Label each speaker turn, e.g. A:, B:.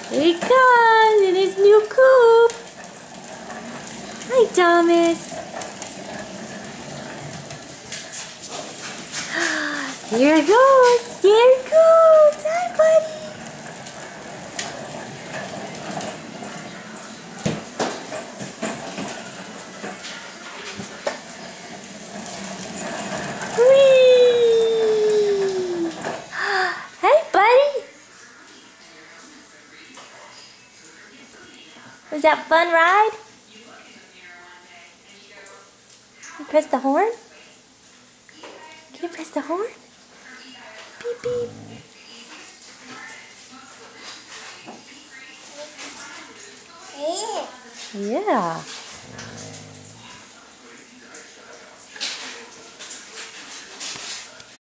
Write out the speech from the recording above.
A: Here he comes in his new coupe. Hi, Thomas. Here it goes. There it goes. Hi, buddy. Whee! Hey, buddy. Was that a fun ride? You press the horn? Can you press the horn? Beep, beep. Yeah.